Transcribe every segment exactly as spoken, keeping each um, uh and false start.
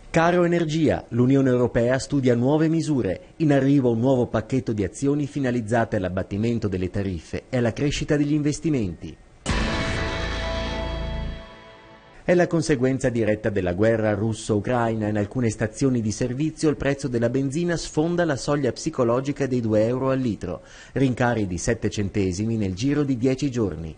Caro energia, l'Unione Europea studia nuove misure, in arrivo un nuovo pacchetto di azioni finalizzate all'abbattimento delle tariffe e alla crescita degli investimenti. È la conseguenza diretta della guerra russo-ucraina. In alcune stazioni di servizio il prezzo della benzina sfonda la soglia psicologica dei due euro al litro, rincari di sette centesimi nel giro di dieci giorni.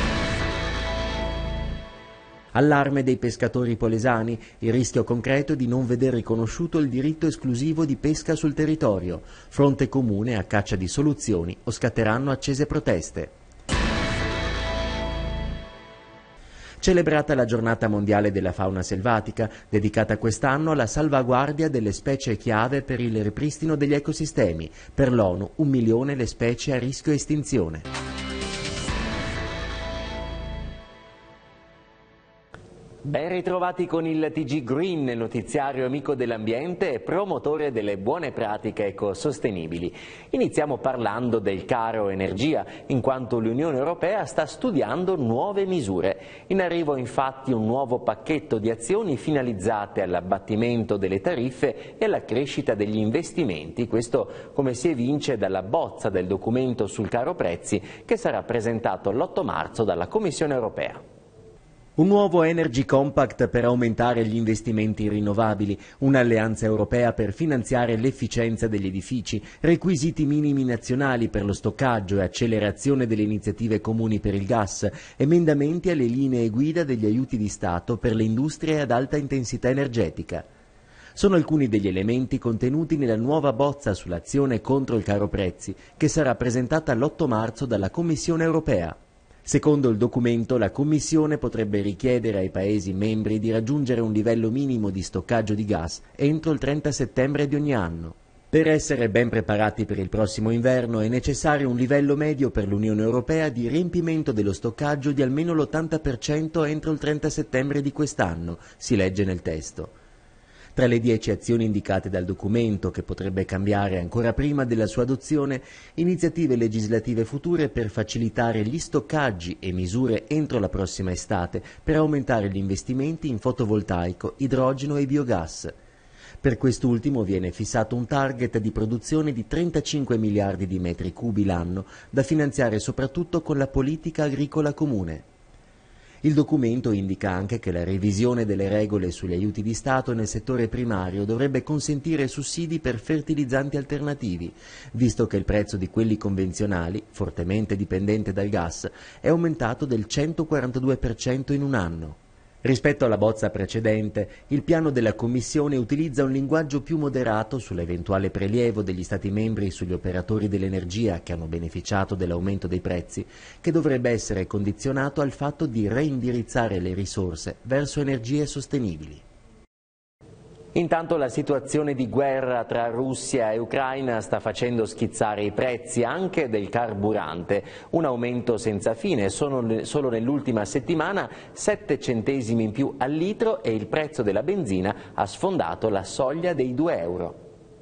Allarme dei pescatori polesani, il rischio concreto di non veder riconosciuto il diritto esclusivo di pesca sul territorio, fronte comune a caccia di soluzioni o scatteranno accese proteste. Celebrata la giornata mondiale della fauna selvatica, dedicata quest'anno alla salvaguardia delle specie chiave per il ripristino degli ecosistemi, per l'ONU un milione le specie a rischio estinzione. Ben ritrovati con il T G Green, notiziario amico dell'ambiente e promotore delle buone pratiche ecosostenibili. Iniziamo parlando del caro energia, in quanto l'Unione Europea sta studiando nuove misure. In arrivo infatti un nuovo pacchetto di azioni finalizzate all'abbattimento delle tariffe e alla crescita degli investimenti. Questo come si evince dalla bozza del documento sul caro prezzi che sarà presentato l'otto marzo dalla Commissione Europea. Un nuovo Energy Compact per aumentare gli investimenti rinnovabili, un'alleanza europea per finanziare l'efficienza degli edifici, requisiti minimi nazionali per lo stoccaggio e accelerazione delle iniziative comuni per il gas, emendamenti alle linee guida degli aiuti di Stato per le industrie ad alta intensità energetica. Sono alcuni degli elementi contenuti nella nuova bozza sull'azione contro il caro prezzi, che sarà presentata l'otto marzo dalla Commissione Europea. Secondo il documento, la Commissione potrebbe richiedere ai Paesi membri di raggiungere un livello minimo di stoccaggio di gas entro il trenta settembre di ogni anno. Per essere ben preparati per il prossimo inverno è necessario un livello medio per l'Unione Europea di riempimento dello stoccaggio di almeno l'ottanta per cento entro il trenta settembre di quest'anno, si legge nel testo. Tra le dieci azioni indicate dal documento, che potrebbe cambiare ancora prima della sua adozione, iniziative legislative future per facilitare gli stoccaggi e misure entro la prossima estate per aumentare gli investimenti in fotovoltaico, idrogeno e biogas. Per quest'ultimo viene fissato un target di produzione di trentacinque miliardi di metri cubi l'anno, da finanziare soprattutto con la politica agricola comune. Il documento indica anche che la revisione delle regole sugli aiuti di Stato nel settore primario dovrebbe consentire sussidi per fertilizzanti alternativi, visto che il prezzo di quelli convenzionali, fortemente dipendente dal gas, è aumentato del centoquarantadue per cento in un anno. Rispetto alla bozza precedente, il piano della Commissione utilizza un linguaggio più moderato sull'eventuale prelievo degli Stati membri sugli operatori dell'energia che hanno beneficiato dell'aumento dei prezzi, che dovrebbe essere condizionato al fatto di reindirizzare le risorse verso energie sostenibili. Intanto la situazione di guerra tra Russia e Ucraina sta facendo schizzare i prezzi anche del carburante, un aumento senza fine. Solo, solo nell'ultima settimana sette centesimi in più al litro e il prezzo della benzina ha sfondato la soglia dei due euro.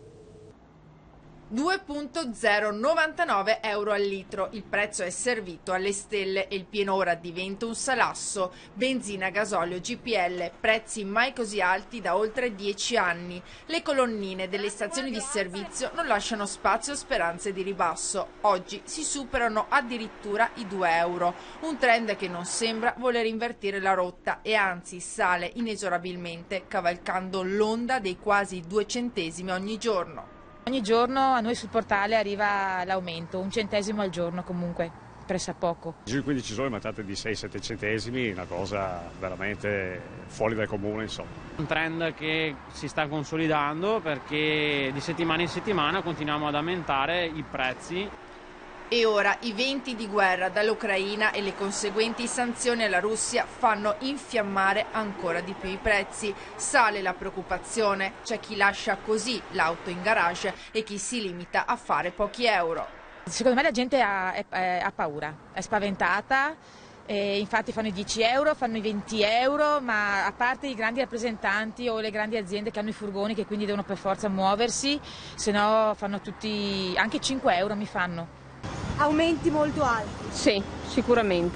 due virgola zero novantanove euro al litro, il prezzo è servito alle stelle e il pieno ora diventa un salasso. Benzina, gasolio, G P L, prezzi mai così alti da oltre dieci anni. Le colonnine delle stazioni di servizio non lasciano spazio a speranze di ribasso. Oggi si superano addirittura i due euro, un trend che non sembra voler invertire la rotta e anzi sale inesorabilmente, cavalcando l'onda dei quasi due centesimi ogni giorno. Ogni giorno a noi sul portale arriva l'aumento, un centesimo al giorno comunque, pressappoco. Giù in quindici giorni aumentate di sei sette centesimi, una cosa veramente fuori dal comune, insomma. Un trend che si sta consolidando perché di settimana in settimana continuiamo ad aumentare i prezzi. E ora i venti di guerra dall'Ucraina e le conseguenti sanzioni alla Russia fanno infiammare ancora di più i prezzi. Sale la preoccupazione, c'è chi lascia così l'auto in garage e chi si limita a fare pochi euro. Secondo me la gente ha, è, ha paura, è spaventata. E infatti fanno i dieci euro, fanno i venti euro, ma a parte i grandi rappresentanti o le grandi aziende che hanno i furgoni che quindi devono per forza muoversi, se no fanno tutti, anche cinque euro mi fanno. Aumenti molto alti? Sì, sicuramente.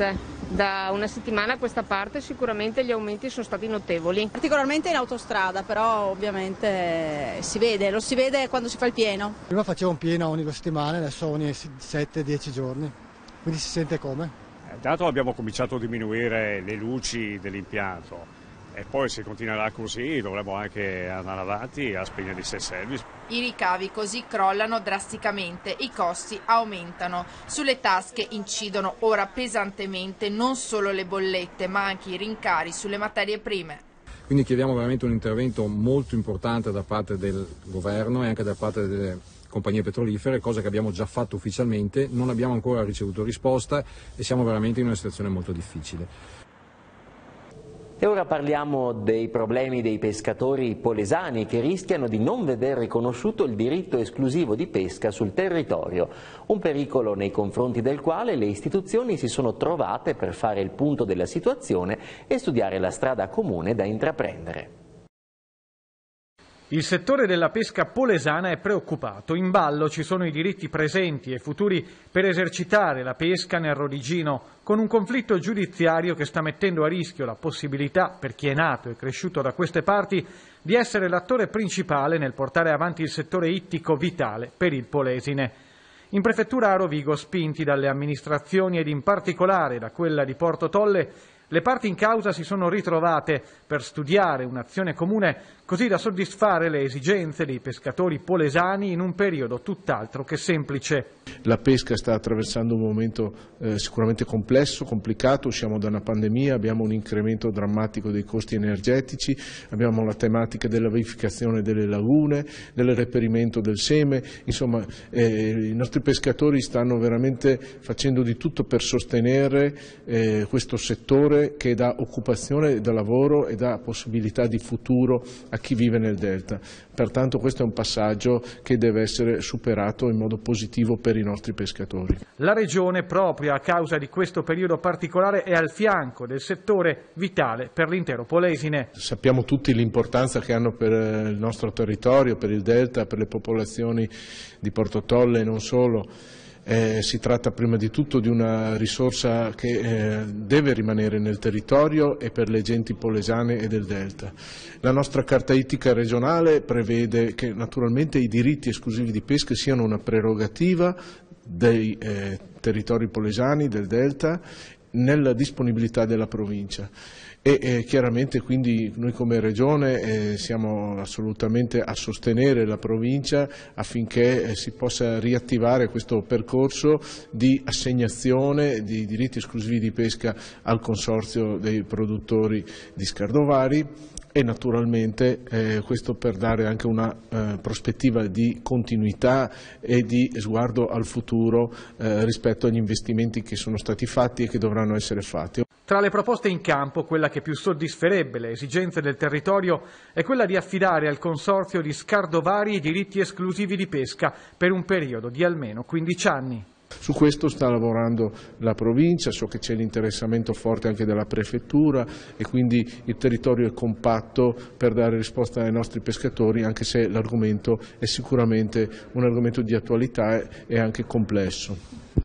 Da una settimana a questa parte sicuramente gli aumenti sono stati notevoli. Particolarmente in autostrada, però ovviamente si vede, lo si vede quando si fa il pieno. Prima facevo un pieno ogni due settimane, adesso ogni sette dieci giorni, quindi si sente come. Intanto abbiamo cominciato a diminuire le luci dell'impianto e poi se continuerà così dovremo anche andare avanti a spegnere il self-service. I ricavi così crollano drasticamente, i costi aumentano. Sulle tasche incidono ora pesantemente non solo le bollette ma anche i rincari sulle materie prime. Quindi chiediamo veramente un intervento molto importante da parte del governo e anche da parte delle compagnie petrolifere, cosa che abbiamo già fatto ufficialmente, non abbiamo ancora ricevuto risposta e siamo veramente in una situazione molto difficile. E ora parliamo dei problemi dei pescatori polesani che rischiano di non veder riconosciuto il diritto esclusivo di pesca sul territorio, un pericolo nei confronti del quale le istituzioni si sono trovate per fare il punto della situazione e studiare la strada comune da intraprendere. Il settore della pesca polesana è preoccupato. In ballo ci sono i diritti presenti e futuri per esercitare la pesca nel Rodigino, con un conflitto giudiziario che sta mettendo a rischio la possibilità, per chi è nato e cresciuto da queste parti, di essere l'attore principale nel portare avanti il settore ittico vitale per il Polesine. In prefettura a Rovigo, spinti dalle amministrazioni ed in particolare da quella di Porto Tolle, le parti in causa si sono ritrovate per studiare un'azione comune così da soddisfare le esigenze dei pescatori polesani in un periodo tutt'altro che semplice. La pesca sta attraversando un momento eh, sicuramente complesso, complicato, usciamo da una pandemia, abbiamo un incremento drammatico dei costi energetici, abbiamo la tematica della vivificazione delle lagune, del reperimento del seme, insomma eh, i nostri pescatori stanno veramente facendo di tutto per sostenere eh, questo settore che dà occupazione, dà lavoro e dà possibilità di futuro a chi vive nel delta. Pertanto questo è un passaggio che deve essere superato in modo positivo per i nostri pescatori. La Regione, proprio a causa di questo periodo particolare, è al fianco del settore vitale per l'intero Polesine. Sappiamo tutti l'importanza che hanno per il nostro territorio, per il delta, per le popolazioni di Porto Tolle e non solo. Eh, si tratta prima di tutto di una risorsa che eh, deve rimanere nel territorio e per le genti polesane e del delta. La nostra carta ittica regionale prevede che naturalmente i diritti esclusivi di pesca siano una prerogativa dei eh, territori polesani, del delta, nella disponibilità della provincia. E eh, chiaramente quindi noi come Regione eh, siamo assolutamente a sostenere la provincia affinché eh, si possa riattivare questo percorso di assegnazione di diritti esclusivi di pesca al consorzio dei produttori di Scardovari e naturalmente eh, questo per dare anche una eh, prospettiva di continuità e di sguardo al futuro eh, rispetto agli investimenti che sono stati fatti e che dovranno essere fatti. Tra le proposte in campo, quella che più soddisferebbe le esigenze del territorio è quella di affidare al consorzio di Scardovari i diritti esclusivi di pesca per un periodo di almeno quindici anni. Su questo sta lavorando la provincia, so che c'è l'interessamento forte anche della prefettura e quindi il territorio è compatto per dare risposta ai nostri pescatori, anche se l'argomento è sicuramente un argomento di attualità e anche complesso.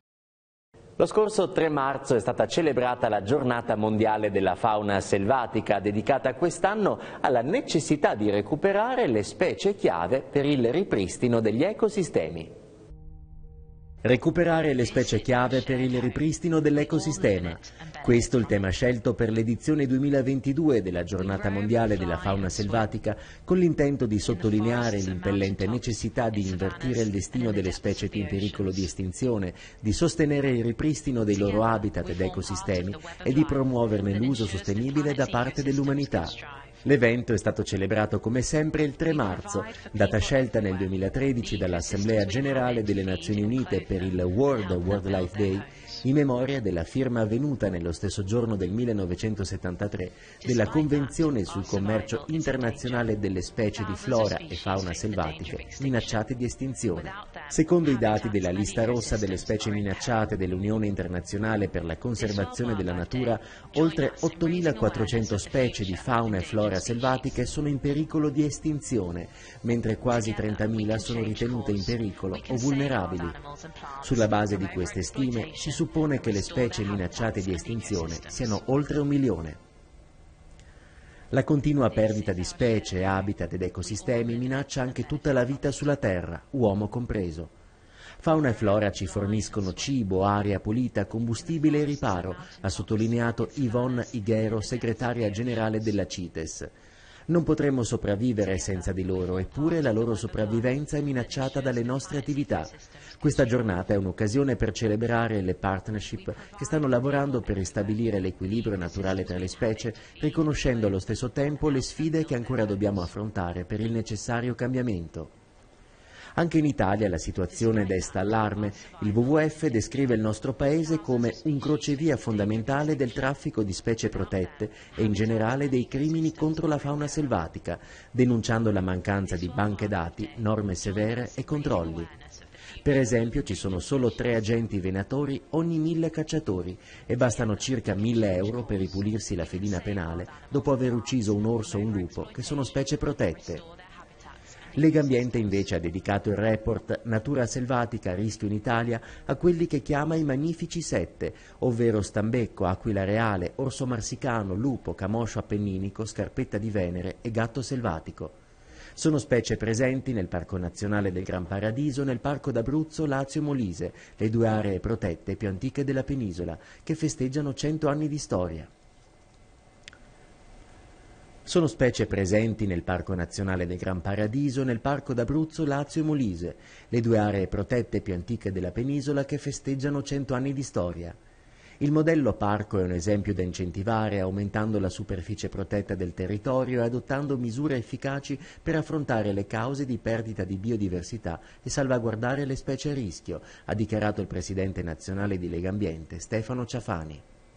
Lo scorso tre marzo è stata celebrata la Giornata Mondiale della Fauna Selvatica, dedicata quest'anno alla necessità di recuperare le specie chiave per il ripristino degli ecosistemi. Recuperare le specie chiave per il ripristino dell'ecosistema. Questo è il tema scelto per l'edizione duemilaventidue della Giornata Mondiale della Fauna Selvatica, con l'intento di sottolineare l'impellente necessità di invertire il destino delle specie più in pericolo di estinzione, di sostenere il ripristino dei loro habitat ed ecosistemi e di promuoverne l'uso sostenibile da parte dell'umanità. L'evento è stato celebrato come sempre il tre marzo, data scelta nel duemilatredici dall'Assemblea Generale delle Nazioni Unite per il World Wildlife Day, in memoria della firma avvenuta nello stesso giorno del millenovecentosettantatré della Convenzione sul commercio internazionale delle specie di flora e fauna selvatiche minacciate di estinzione. Secondo i dati della lista rossa delle specie minacciate dell'Unione Internazionale per la Conservazione della Natura, oltre ottomilaquattrocento specie di fauna e flora flora selvatiche sono in pericolo di estinzione, mentre quasi trentamila sono ritenute in pericolo o vulnerabili. Sulla base di queste stime si suppone che le specie minacciate di estinzione siano oltre un milione. La continua perdita di specie, habitat ed ecosistemi minaccia anche tutta la vita sulla Terra, uomo compreso. Fauna e flora ci forniscono cibo, aria pulita, combustibile e riparo, ha sottolineato Yvonne Higuero, segretaria generale della CITES. Non potremmo sopravvivere senza di loro, eppure la loro sopravvivenza è minacciata dalle nostre attività. Questa giornata è un'occasione per celebrare le partnership che stanno lavorando per ristabilire l'equilibrio naturale tra le specie, riconoscendo allo stesso tempo le sfide che ancora dobbiamo affrontare per il necessario cambiamento. Anche in Italia la situazione desta allarme. Il W W F descrive il nostro paese come un crocevia fondamentale del traffico di specie protette e in generale dei crimini contro la fauna selvatica, denunciando la mancanza di banche dati, norme severe e controlli. Per esempio ci sono solo tre agenti venatori ogni mille cacciatori e bastano circa mille euro per ripulirsi la fedina penale dopo aver ucciso un orso o un lupo, che sono specie protette. Legambiente invece ha dedicato il report Natura selvatica a rischio in Italia a quelli che chiama i magnifici sette, ovvero stambecco, aquila reale, orso marsicano, lupo, camoscio appenninico, scarpetta di Venere e gatto selvatico. Sono specie presenti nel Parco Nazionale del Gran Paradiso, nel Parco d'Abruzzo, Lazio e Molise, le due aree protette più antiche della penisola, che festeggiano cento anni di storia. Sono specie presenti nel Parco Nazionale del Gran Paradiso, nel Parco d'Abruzzo, Lazio e Molise, le due aree protette più antiche della penisola che festeggiano cento anni di storia. Il modello parco è un esempio da incentivare aumentando la superficie protetta del territorio e adottando misure efficaci per affrontare le cause di perdita di biodiversità e salvaguardare le specie a rischio, ha dichiarato il presidente nazionale di Legambiente, Stefano Ciafani.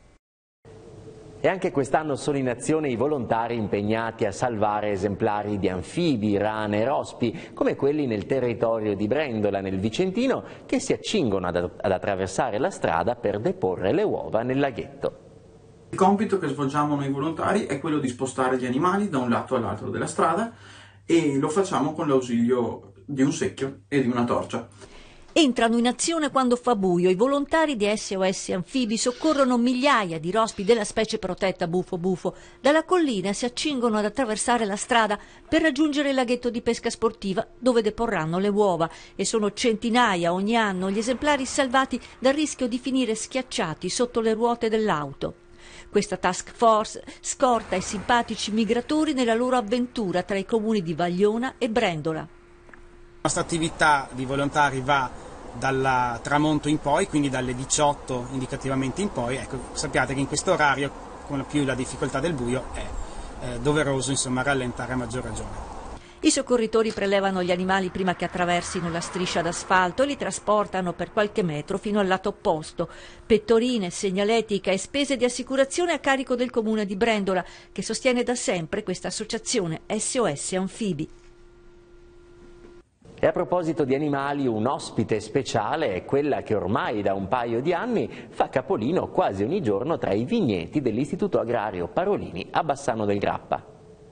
E anche quest'anno sono in azione i volontari impegnati a salvare esemplari di anfibi, rane e rospi, come quelli nel territorio di Brendola, nel Vicentino, che si accingono ad, ad attraversare la strada per deporre le uova nel laghetto. Il compito che svolgiamo noi volontari è quello di spostare gli animali da un lato all'altro della strada e lo facciamo con l'ausilio di un secchio e di una torcia. Entrano in azione quando fa buio. I volontari di S O S Anfibi soccorrono migliaia di rospi della specie protetta bufo bufo. Dalla collina si accingono ad attraversare la strada per raggiungere il laghetto di pesca sportiva dove deporranno le uova e sono centinaia ogni anno gli esemplari salvati dal rischio di finire schiacciati sotto le ruote dell'auto. Questa task force scorta i simpatici migratori nella loro avventura tra i comuni di Vagliona e Brendola. La nostra attività di volontari va dal tramonto in poi, quindi dalle diciotto indicativamente in poi. Ecco, sappiate che in questo orario, con più la difficoltà del buio, è eh, doveroso insomma rallentare a maggior ragione. I soccorritori prelevano gli animali prima che attraversino la striscia d'asfalto e li trasportano per qualche metro fino al lato opposto. Pettorine, segnaletica e spese di assicurazione a carico del comune di Brendola, che sostiene da sempre questa associazione S O S Anfibi. E a proposito di animali, un ospite speciale è quella che ormai da un paio di anni fa capolino quasi ogni giorno tra i vigneti dell'Istituto Agrario Parolini a Bassano del Grappa.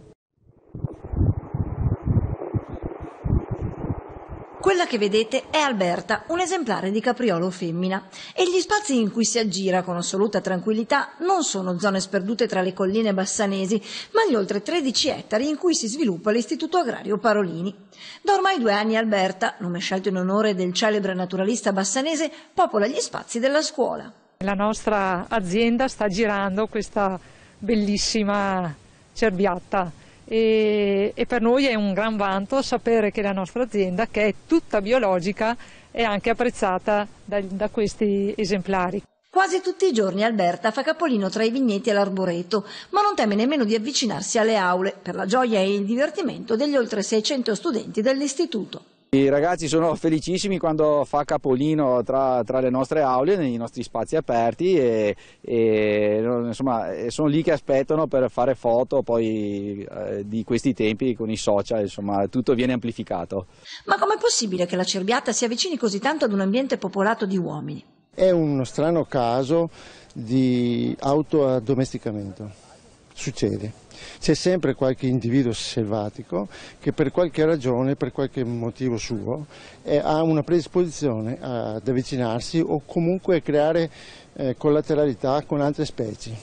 Quella che vedete è Alberta, un esemplare di capriolo femmina, e gli spazi in cui si aggira con assoluta tranquillità non sono zone sperdute tra le colline bassanesi, ma gli oltre tredici ettari in cui si sviluppa l'Istituto Agrario Parolini. Da ormai due anni Alberta, nome scelto in onore del celebre naturalista bassanese, popola gli spazi della scuola. La nostra azienda sta girando questa bellissima cerbiatta. E, e per noi è un gran vanto sapere che la nostra azienda, che è tutta biologica, è anche apprezzata da, da questi esemplari. Quasi tutti i giorni Alberta fa capolino tra i vigneti e l'arboreto, ma non teme nemmeno di avvicinarsi alle aule, per la gioia e il divertimento degli oltre seicento studenti dell'istituto. I ragazzi sono felicissimi quando fa capolino tra, tra le nostre aule, nei nostri spazi aperti e, e insomma, sono lì che aspettano per fare foto poi eh, di questi tempi con i social, insomma tutto viene amplificato. Ma com'è possibile che la cerbiatta si avvicini così tanto ad un ambiente popolato di uomini? È uno strano caso di autoaddomesticamento, succede. c'è sempre qualche individuo selvatico che per qualche ragione, per qualche motivo suo, eh, ha una predisposizione ad avvicinarsi o comunque a creare eh, collateralità con altre specie.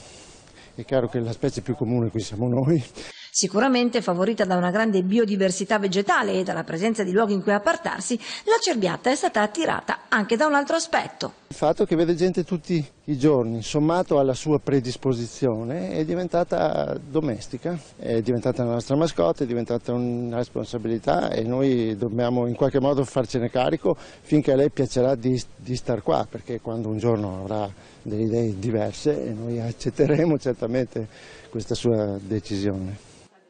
È chiaro che la specie più comune qui siamo noi. Sicuramente favorita da una grande biodiversità vegetale e dalla presenza di luoghi in cui appartarsi, la cerbiatta è stata attirata anche da un altro aspetto. Il fatto che vede gente tutti i giorni, sommato alla sua predisposizione, è diventata domestica, è diventata la nostra mascotte, è diventata una responsabilità e noi dobbiamo in qualche modo farcene carico finché a lei piacerà di, di star qua, perché quando un giorno avrà delle idee diverse noi accetteremo certamente questa sua decisione.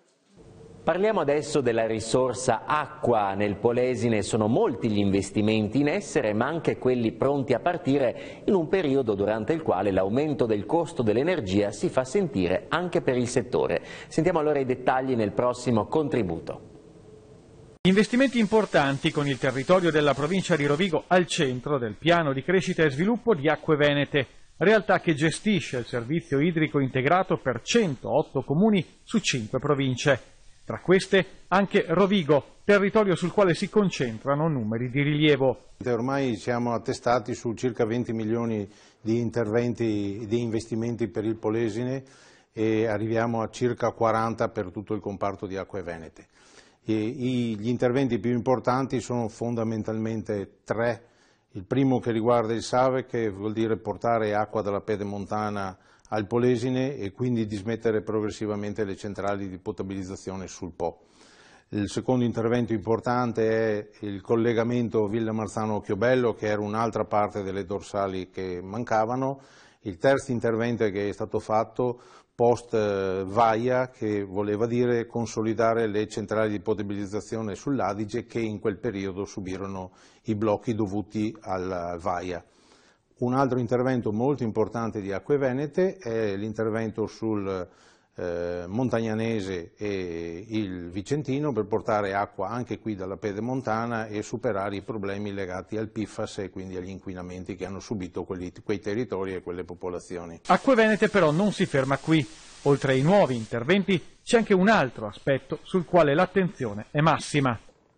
Parliamo adesso della risorsa acqua. Nel Polesine sono molti gli investimenti in essere, ma anche quelli pronti a partire in un periodo durante il quale l'aumento del costo dell'energia si fa sentire anche per il settore. Sentiamo allora i dettagli nel prossimo contributo. Investimenti importanti con il territorio della provincia di Rovigo al centro del piano di crescita e sviluppo di Acque Venete, realtà che gestisce il servizio idrico integrato per centootto comuni su cinque province. Tra queste anche Rovigo, territorio sul quale si concentrano numeri di rilievo. Ormai siamo attestati su circa venti milioni di interventi, di investimenti per il Polesine e arriviamo a circa quaranta per tutto il comparto di Acque Venete. E gli interventi più importanti sono fondamentalmente tre. Il primo che riguarda il Save, che vuol dire portare acqua dalla Pedemontana al Polesine e quindi dismettere progressivamente le centrali di potabilizzazione sul Po. Il secondo intervento importante è il collegamento Villamarzano-Chiobello, che era un'altra parte delle dorsali che mancavano. Il terzo intervento che è stato fatto post Vaia, che voleva dire consolidare le centrali di potabilizzazione sull'Adige che in quel periodo subirono i blocchi dovuti al Vaia. Un altro intervento molto importante di Acque Venete è l'intervento sul eh, Montagnanese e il Vicentino per portare acqua anche qui dalla Pedemontana e superare i problemi legati al P I F A S e quindi agli inquinamenti che hanno subito quelli, quei territori e quelle popolazioni. Acque Venete però non si ferma qui. Oltre ai nuovi interventi c'è anche un altro aspetto sul quale l'attenzione è massima.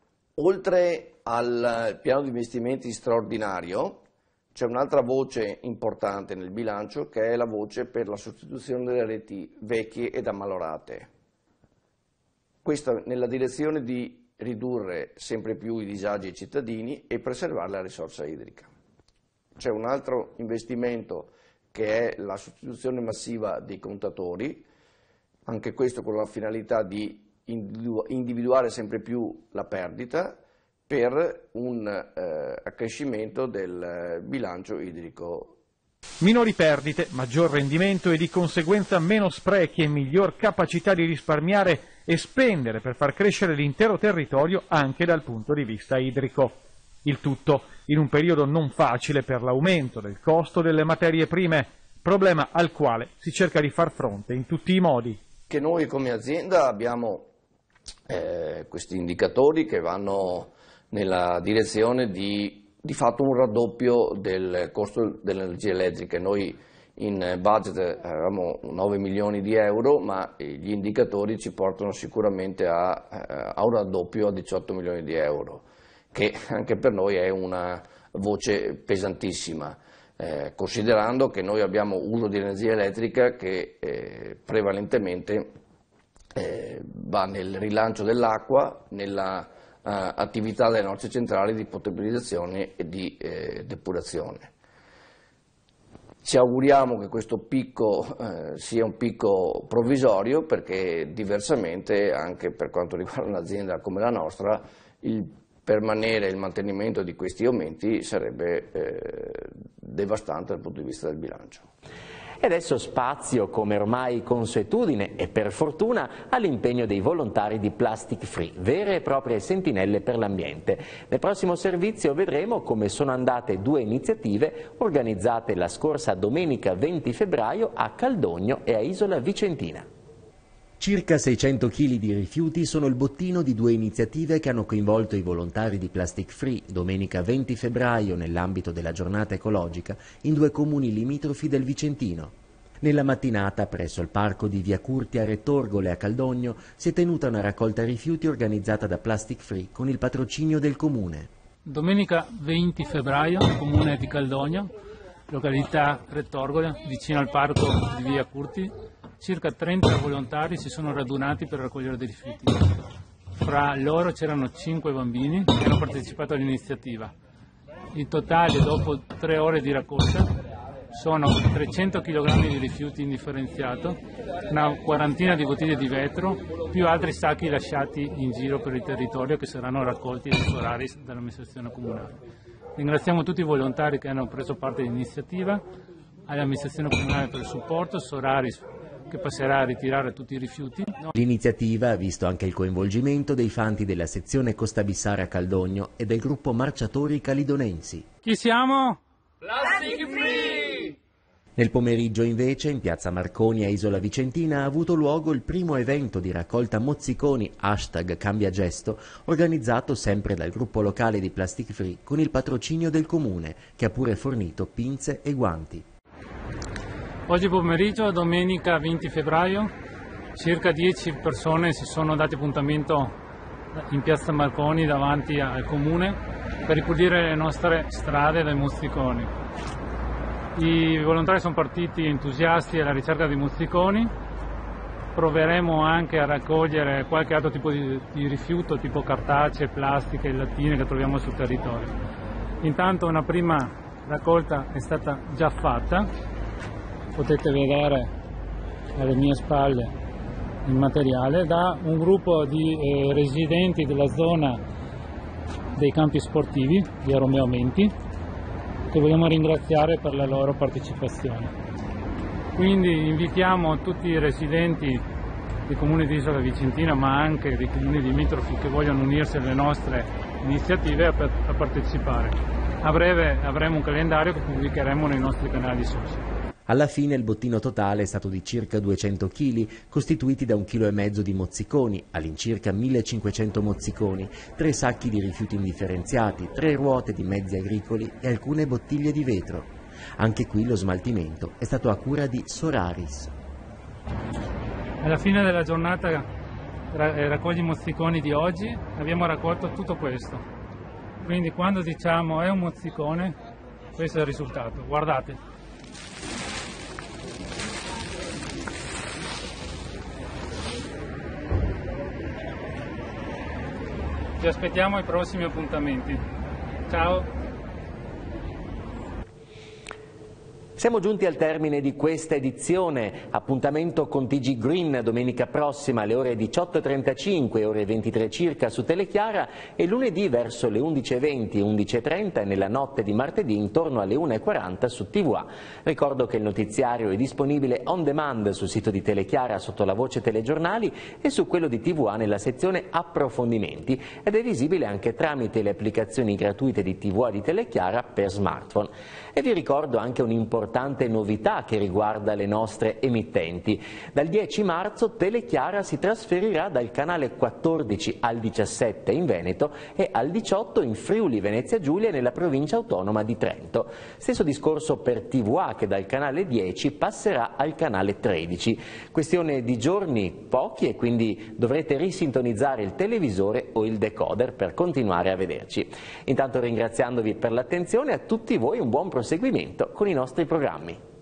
Oltre al piano di investimenti straordinario, c'è un'altra voce importante nel bilancio che è la voce per la sostituzione delle reti vecchie ed ammalorate. Questo nella direzione di ridurre sempre più i disagi ai cittadini e preservare la risorsa idrica. C'è un altro investimento che è la sostituzione massiva dei contatori, anche questo con la finalità di individuare sempre più la perdita per un eh, accrescimento del bilancio idrico. Minori perdite, maggior rendimento e di conseguenza meno sprechi e miglior capacità di risparmiare e spendere per far crescere l'intero territorio anche dal punto di vista idrico. Il tutto in un periodo non facile per l'aumento del costo delle materie prime, problema al quale si cerca di far fronte in tutti i modi. Che noi come azienda abbiamo eh, questi indicatori che vanno nella direzione di, di fatto un raddoppio del costo dell'energia elettrica. Noi in budget avevamo nove milioni di euro, ma gli indicatori ci portano sicuramente a, a un raddoppio a diciotto milioni di euro, che anche per noi è una voce pesantissima, eh, considerando che noi abbiamo uso di energia elettrica che eh, prevalentemente eh, va nel rilancio dell'acqua, nella Uh, attività delle nostre centrali di potabilizzazione e di eh, depurazione. Ci auguriamo che questo picco eh, sia un picco provvisorio, perché diversamente, anche per quanto riguarda un'azienda come la nostra, il permanere e il mantenimento di questi aumenti sarebbe eh, devastante dal punto di vista del bilancio. E adesso spazio, come ormai consuetudine e per fortuna, all'impegno dei volontari di Plastic Free, vere e proprie sentinelle per l'ambiente. Nel prossimo servizio vedremo come sono andate due iniziative organizzate la scorsa domenica venti febbraio a Caldogno e a Isola Vicentina. Circa seicento chili di rifiuti sono il bottino di due iniziative che hanno coinvolto i volontari di Plastic Free domenica venti febbraio nell'ambito della giornata ecologica in due comuni limitrofi del Vicentino. Nella mattinata, presso il parco di Via Curti a Rettorgole a Caldogno, si è tenuta una raccolta rifiuti organizzata da Plastic Free con il patrocinio del Comune. Domenica venti febbraio, Comune di Caldogno, località Rettorgole, vicino al parco di Via Curti, circa trenta volontari si sono radunati per raccogliere dei rifiuti. Fra loro c'erano cinque bambini che hanno partecipato all'iniziativa. In totale, dopo tre ore di raccolta, sono trecento chilogrammi di rifiuti indifferenziato, una quarantina di bottiglie di vetro, più altri sacchi lasciati in giro per il territorio che saranno raccolti da Soraris dall'amministrazione comunale. Ringraziamo tutti i volontari che hanno preso parte all'iniziativa, all'amministrazione comunale per il supporto, Soraris che passerà a ritirare tutti i rifiuti. L'iniziativa ha visto anche il coinvolgimento dei fanti della sezione Costa Bissara Caldogno e del gruppo Marciatori Calidonensi. Chi siamo? Plastic Free! Nel pomeriggio invece in piazza Marconi a Isola Vicentina ha avuto luogo il primo evento di raccolta mozziconi hashtag Cambia Gesto, organizzato sempre dal gruppo locale di Plastic Free con il patrocinio del Comune, che ha pure fornito pinze e guanti. Oggi pomeriggio, domenica venti febbraio, circa dieci persone si sono dati appuntamento in piazza Marconi davanti al Comune per ripulire le nostre strade dai mozziconi. I volontari sono partiti entusiasti alla ricerca di mozziconi, proveremo anche a raccogliere qualche altro tipo di, di rifiuto, tipo cartacee, plastiche, lattine che troviamo sul territorio. Intanto una prima raccolta è stata già fatta, potete vedere alle mie spalle il materiale, da un gruppo di eh, residenti della zona dei campi sportivi di Romeo Menti, che vogliamo ringraziare per la loro partecipazione. Quindi invitiamo tutti i residenti dei comuni di Isola Vicentina, ma anche dei comuni limitrofi che vogliono unirsi alle nostre iniziative a, a partecipare. A breve avremo un calendario che pubblicheremo nei nostri canali social. Alla fine il bottino totale è stato di circa duecento chili, costituiti da un chilo e mezzo di mozziconi, all'incirca millecinquecento mozziconi, tre sacchi di rifiuti indifferenziati, tre ruote di mezzi agricoli e alcune bottiglie di vetro. Anche qui lo smaltimento è stato a cura di Soraris. Alla fine della giornata raccogli mozziconi di oggi abbiamo raccolto tutto questo. Quindi quando diciamo è un mozzicone, questo è il risultato. Guardate. Ci aspettiamo ai prossimi appuntamenti. Ciao! Siamo giunti al termine di questa edizione, appuntamento con T G Green domenica prossima alle ore diciotto e trentacinque, ore ventitré circa su Telechiara e lunedì verso le undici e venti, undici e trenta e nella notte di martedì intorno alle una e quaranta su T V A. Ricordo che il notiziario è disponibile on demand sul sito di Telechiara sotto la voce telegiornali e su quello di T V A nella sezione approfondimenti ed è visibile anche tramite le applicazioni gratuite di T V A di Telechiara per smartphone. E vi ricordo anche un'importante novità che riguarda le nostre emittenti. Dal dieci marzo Telechiara si trasferirà dal canale quattordici al diciassette in Veneto e al diciotto in Friuli Venezia Giulia nella provincia autonoma di Trento. Stesso discorso per T V A che dal canale dieci passerà al canale tredici. Questione di giorni pochi e quindi dovrete risintonizzare il televisore o il decoder per continuare a vederci. Intanto ringraziandovi per l'attenzione, a tutti voi un buon proseguimento con i nostri programmi.